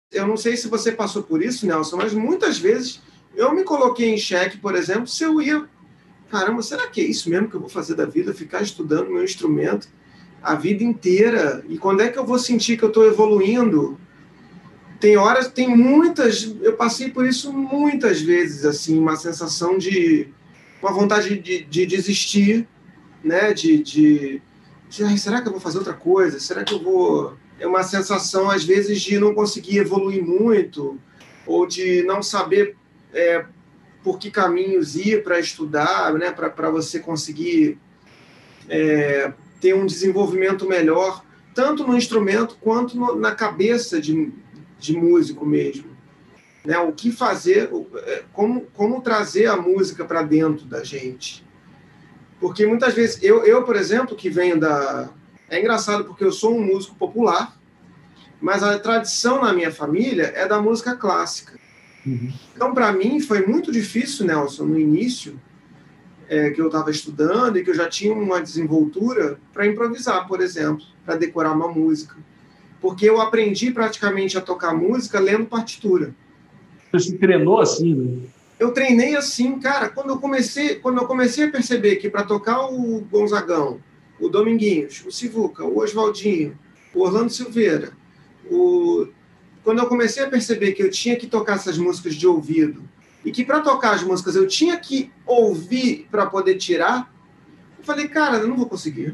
Eu não sei se você passou por isso, Nelson, mas muitas vezes eu me coloquei em xeque, por exemplo, se eu ia... Caramba, será que é isso mesmo que eu vou fazer da vida? Ficar estudando meu instrumento a vida inteira? E quando é que eu vou sentir que eu estou evoluindo? Tem horas, tem muitas... Eu passei por isso muitas vezes, assim, uma sensação de... Uma vontade de desistir, né? Ai, será que eu vou fazer outra coisa? Será que eu vou... É uma sensação, às vezes, de não conseguir evoluir muito, ou de não saber por que caminhos ir para estudar, né? Para você conseguir ter um desenvolvimento melhor, tanto no instrumento quanto na cabeça de músico mesmo. Né? O que fazer, como trazer a música para dentro da gente. Porque muitas vezes, eu, por exemplo, que venho da... É engraçado porque eu sou um músico popular, mas a tradição na minha família é da música clássica. Uhum. Então, para mim, foi muito difícil, Nelson, no início, que eu estava estudando e que eu já tinha uma desenvoltura para improvisar, por exemplo, para decorar uma música. Porque eu aprendi praticamente a tocar música lendo partitura. Você treinou assim, né? Eu treinei assim, cara, quando eu comecei a perceber que para tocar o Gonzagão, o Dominguinhos, o Sivuca, o Oswaldinho, o Orlando Silveira, quando eu comecei a perceber que eu tinha que tocar essas músicas de ouvido e que para tocar as músicas eu tinha que ouvir para poder tirar, eu falei, cara, eu não vou conseguir.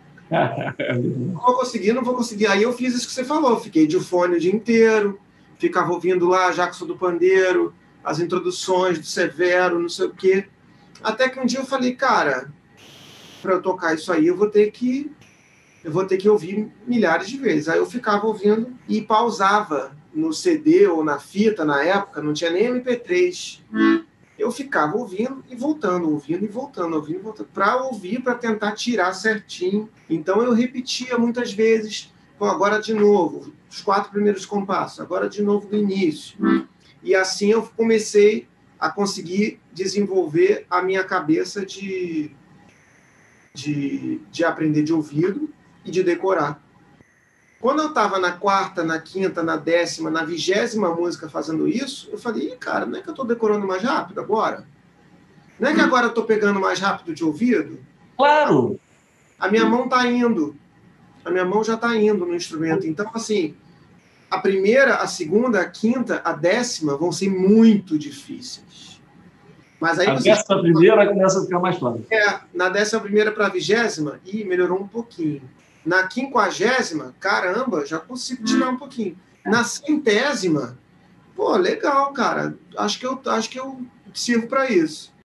Não vou conseguir. Aí eu fiz isso que você falou, fiquei de fone o dia inteiro, ficava ouvindo lá Jackson do Pandeiro, as introduções do Severo, não sei o quê. Até que um dia eu falei, cara, para eu tocar isso aí eu vou ter que ouvir milhares de vezes. Aí eu ficava ouvindo e pausava no CD ou na fita, na época, não tinha nem MP3. Eu ficava ouvindo e voltando, ouvindo e voltando, para ouvir, para tentar tirar certinho. Então eu repetia muitas vezes, pô, agora de novo, os 4 primeiros compassos, agora de novo do início. E assim eu comecei a conseguir desenvolver a minha cabeça de aprender de ouvido e de decorar. Quando eu estava na 4ª, na 5ª, na 10ª, na 20ª música fazendo isso, eu falei, cara, não é que eu estou decorando mais rápido agora? Não é que agora eu estou pegando mais rápido de ouvido? Claro! A minha mão está indo. A minha mão já está indo no instrumento. Então, assim, a primeira, a segunda, a 5ª, a 10ª vão ser muito difíceis. Mas aí a 11ª começa a ficar mais fácil. Na 11ª para a 20ª, melhorou um pouquinho. Na 50ª, caramba, já consigo tirar um pouquinho. Na 100ª, pô, legal, cara. Acho que eu sirvo para isso.